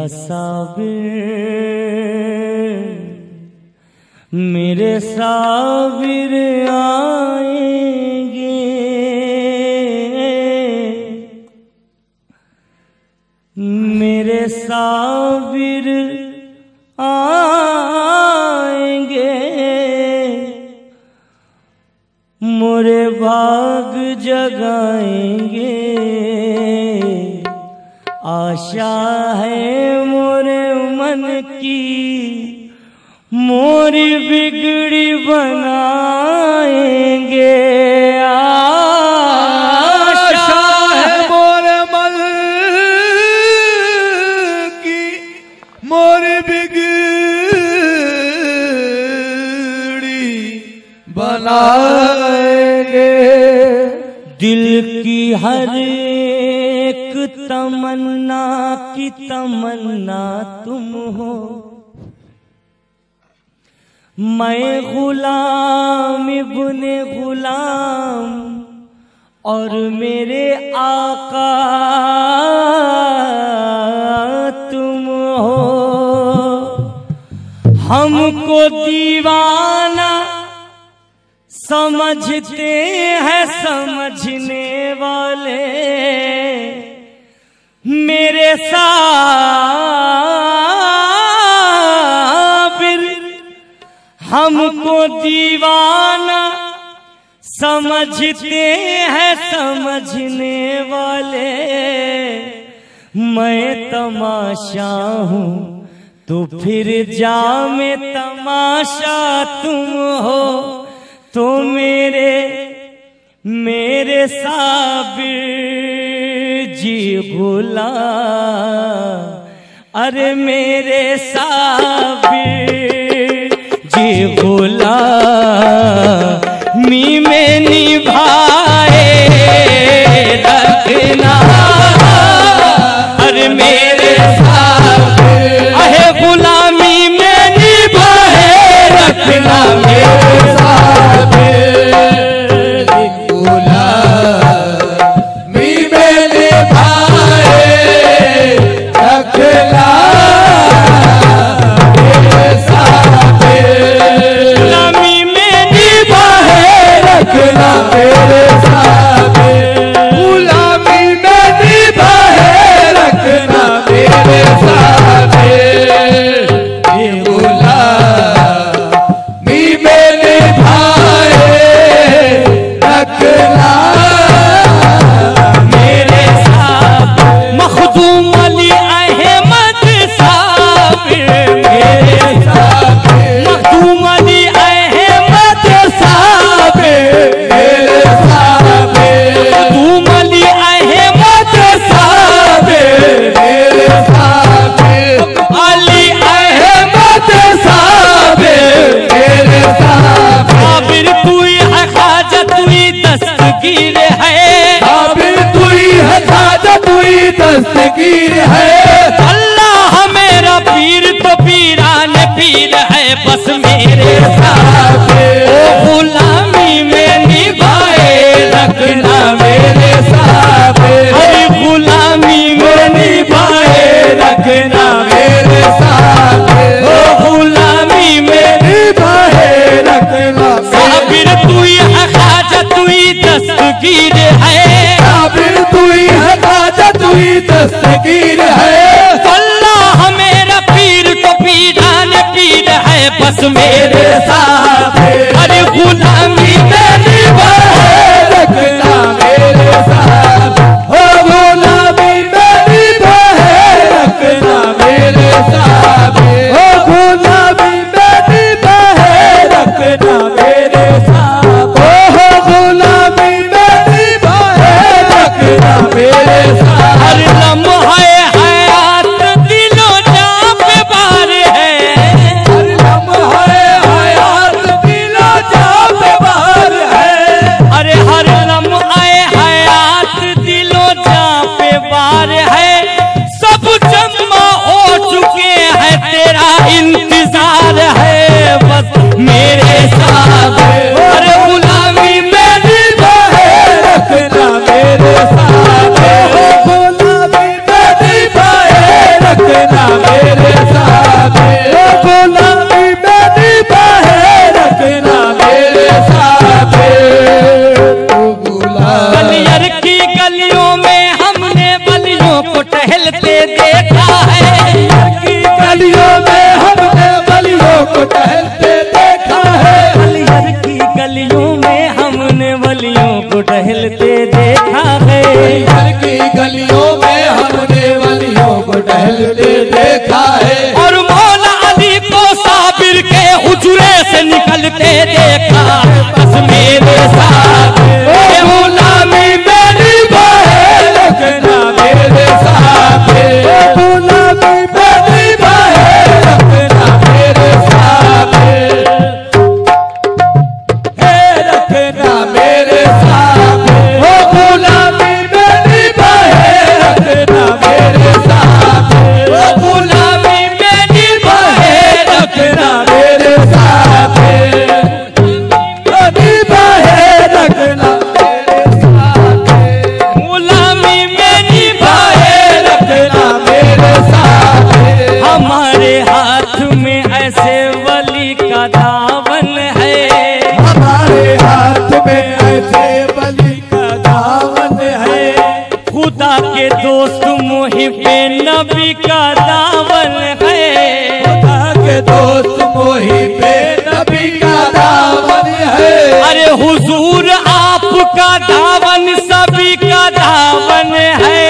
मेरे साबिर आएंगे, मेरे साबिर आएंगे, मोरे भाग जगाएंगे। आशा है मोरे मन की, मोरी बिगड़ी बनाएंगे। आशा है मोरे मन की, मोरी बिगड़ी बनाएंगे। दिल की हर एक तमन्ना की तमन्ना तुम हो, मैं गुलाम इब्ने गुलाम और मेरे आका तुम हो। हमको दीवाना समझते हैं समझने वाले, मेरे साबिर हमको दीवाना समझते हैं समझने वाले। मैं तमाशा हूँ तो फिर जामे तमाशा तुम हो, तो मेरे साबिर जी गुलाम, अरे मेरे साबिर जी गुलामी में निभाए रखना। अरे मेरे साबिर अहे गुलामी में निभाए रखना। मेरे साबिर गुलामी में निभाए रखना। मेरे साबिर गुलामी में निभाए रखना। मेरे साबिर गुलामी में निभाए रखना। मेरे साबिर मखदूम अली अहमद साबिर, मेरे साबिर मखदूम अली अहमद साबिर, मेरे साबिर मखदूम अली अहमद साबिर, मेरे साबिर अली अहमद साबिर, मेरे साबिर तू ही है ख्वाजा तू ही दस्तगीर है। साबिर तू ही है ख्वाजा तू ही दस्तगीर है। अल्लाह मेरा पीर तो पीरान पीर है, बस मेरे साबिर गुलामी में निभाए रखना। मेरे साबिर हरी गुलामी में निभाए रखना। मेरे साबिर गुलामी में निभाए रखना। साबिर तू ही है ख्वाजा तू ही दस्तगीर है। साबिर तू ही है ख्वाजा तू ही दस्तगीर है। अल्लाह मेरा पीर तो पीरान पीर है, बस मेरे साबिर हरी गुलामी में निभाए रखना। मेरे साबिर हो गुलामी में निभाए रखना। मेरे साबिर हो गुलामी में निभाए रखना। मेरे साबिर हो गुलामी में निभाए रखना। मेरे साबिर हर लम्हा हयात दिलो जां पे बार है। हर लम्हा हयात हुजूर आपका दावन सभी का दावन है,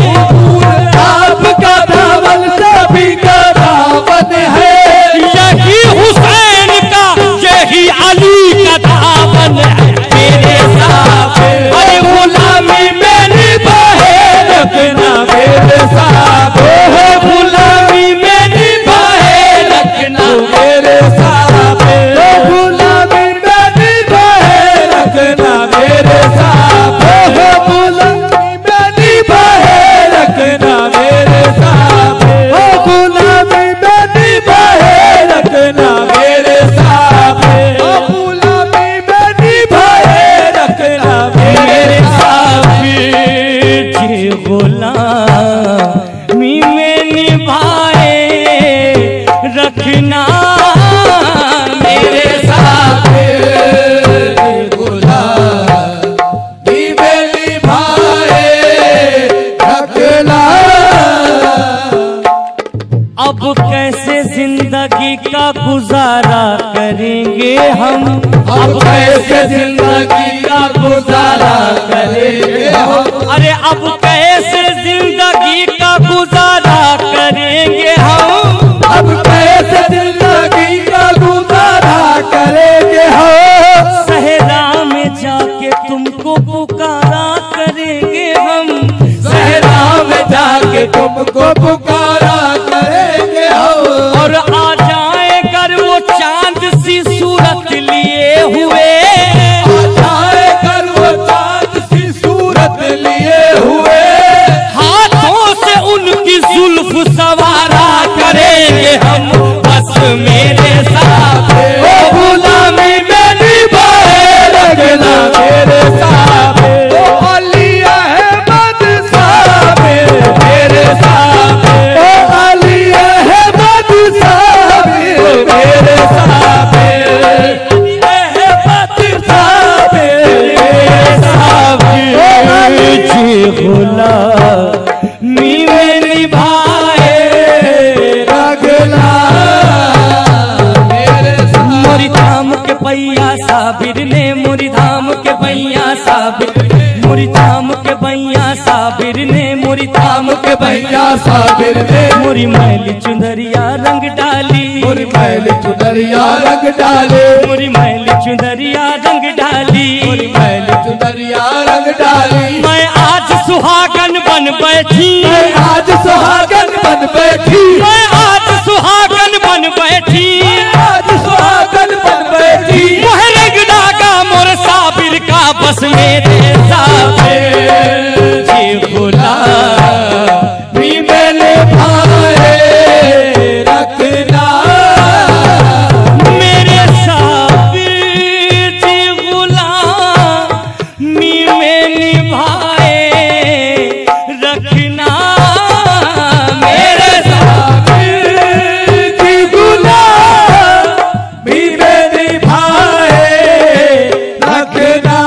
आपका दामन सभी का दामन है। यही हुसैन का यही अली का दावन है मेरे साथ। अरे गुलामी में निभाए रखना मेरे साथ गुलामी में निभाए रखना मेरे साथ गुलामी में निभाए रखना मेरे साथ गुलामी में निभाए रखना मेरे साथ गुलामी में निभाए रखना मेरे साथ गुलामी में निभाए रखना मेरे साथ जी गुलामी में निभाए रखना मेरे साथ। गुलामी में निभाए रखना। अब कैसे जिंदगी का गुजारा करेंगे हम, अब कैसे जिंदगी का गुजारा करेंगे हम। अरे अब कैसे जिंदगी का गुजारा करेंगे हम, अब कैसे जिंदगी का गुजारा करेंगे हम। सहरा में जाके तुमको पुकारा करेंगे हम, सहरा में जाके तुमको पुकारा करेंगे हम। और आ जाए कर वो चांद सी सूरत लिए हुए, आए कर वो चांद सी सूरत लिए हुए। हाथों से उनकी जुल्फ सवारा करेंगे हम बस मेरे साथ। ओ गुलामी में निभाए रखना मेरे साथ। ओ अली अहमद साहब मेरे साथ। ओ अली अहमद साहब मेरे साथ। अहमद साहब मेरे साथ। ओ अली जी गुलामी में निभाए रखना मेरे साथ। मोरी धाम के पैया साबिर ने, मोरी धाम के पैया साबिर, मोरी धाम के पैया साबिर ने, मोरी धाम के भैया साबिर ने मोरी मैली चुनरिया रंग डाली, मोरी मैली चुनरिया रंग डाले। मोरी मैली चुनरिया रंग डाली। मोरी मैली चुनरिया रंग डाली। मैं आज सुहागन बन बैठी, मैं आज सुहागन बन बैठी। मैं आज सुहागन बन बैठी, आज सुहागन बन बैठी। मोह रंग डागा मोर साबिर का बस मेरे साथ। जी गुलामी में निभाए रखना मेरे साबिर, जी गुलामी में निभाए रखना मेरे साथ। की गुलामी में निभाए रखना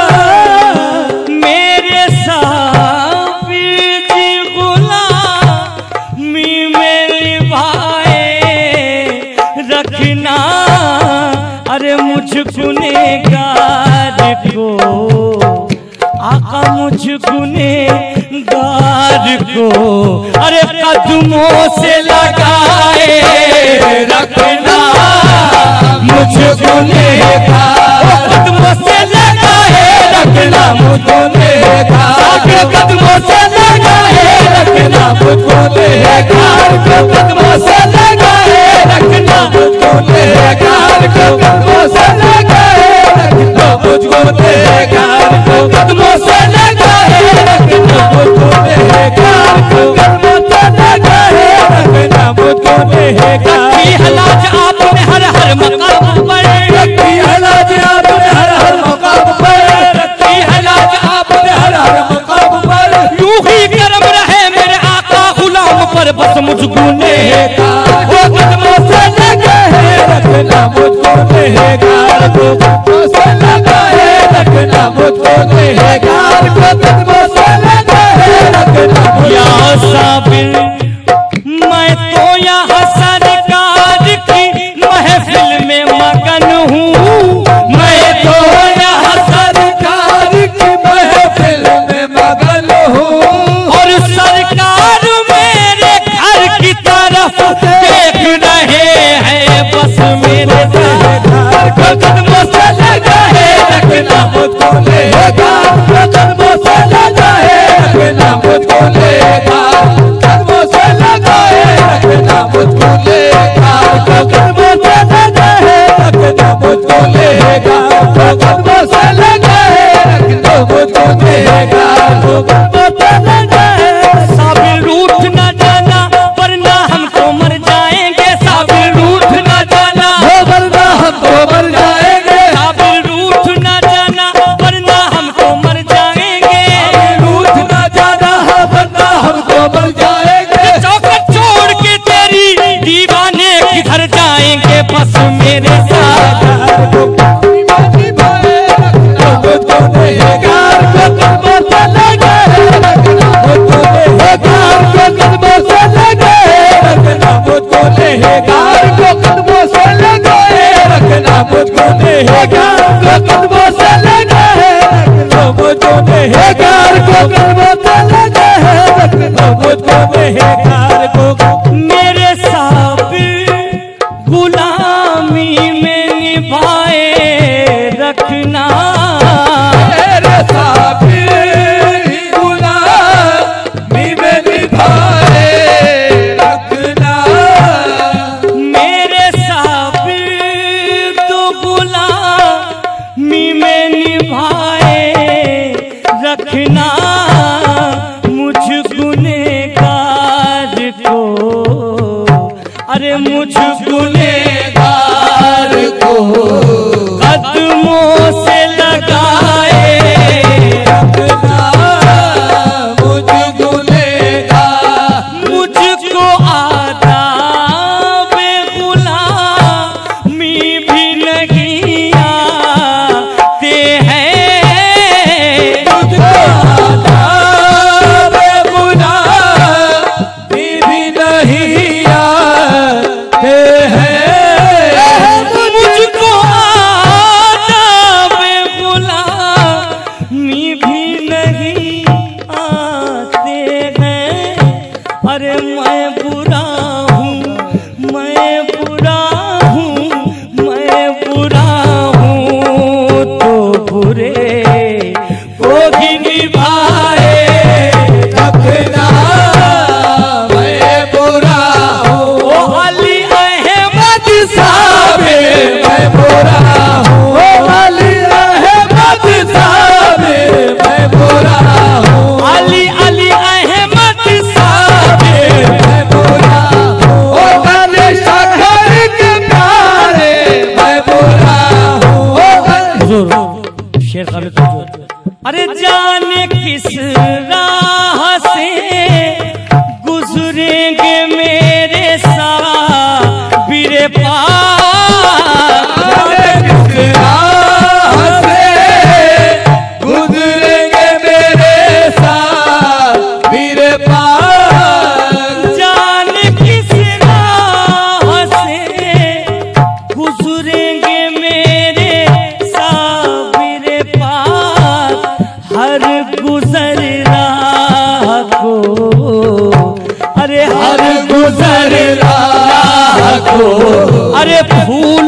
मेरे साबिर, जी गुलामी में निभाए रखना। अरे मुझ गुनेगार को आका, मुझ गुनेगार को अरे कदमों से लगाए रखना। मुझ गुनेगार कदमों से लगाए रखना, मुझको नेकार कदमों से लगाए रखना, मुझको नेकार कदमों से लगाए रखना, मुझको नेकार कदमों से लगाए रखना। मुझको नेकार कदमों से लगाए रखना, मुझको नेकार कदमों से लगाए रखना। मुझको नेकार हलाज आपने हर हर मकाम पर, हलाज आपने हर हर मकाम पर। हलाज आपने हर हर मकाम पर। यूं ही करम रहे मेरे आका गुलाम पर बस मुझको नेकार कदमों से लगाए रखना। मुझको नेकार कदमों से लगाए रख लो मुझको नेहगार को कदमों से लगाए। साबिर रूठ न जाना वरना हमको मर जाएंगे, साबिर रूठ न जाना वरना हमको मर जाएंगे, साबिर रूठ न जाना वरना हमको मर जाएंगे, रूठ न जाना वरना हमको मर जाएंगे। चौखट छोड़ के तेरी दीवाने किधर जाएंगे, बस मेरे साथ मुझको नेहगार को कदमों से लगाए रख लो मुझको नेहगार को कदमों से लगाए रख लो मुझको नेहगार को। मेरे साबिर गुलामी में निभाए रखना, मेरे साबिर गुलामी में निभाए रखना, मेरे साबिर तो गुलामी में निभाए रखना, मुझ गुनहगार को, अरे मुझ गुनहगार को कदमों से लगाए रखना, मुझ गुनहगार मुझको आदाब गुलामी भी नहीं आते हैं, मुझको आदाब गुलामी भी नहीं आते हैं, मुझको आदाब गुलामी भी नहीं आते हैं। अरे मैं बुरा हूँ, मैं बुरा हूँ, मैं बुरा हूँ, तो बुरे को ही निभाए रखना, मैं बुरा हूँ ओ अली अहमद साबिर, मैं बुरा हूँ अली अहमद साबिर, मैं बुरा हूँ अली अली अहमद साबिर, मैं बुरा हूँ अली शक्कर के प्यारे, मैं बुरा हूँ। शेर खालिद अरे जाने किस राह से गुजरेंगे मेरे साबिर पाक, किस राह से गुजरेंगे मेरे साबिर पाक, जाने किस राह से गुजरेंगे मेरे साबिर पाक, हर गुजर राह को, अरे हर गुजर राह को अरे फूल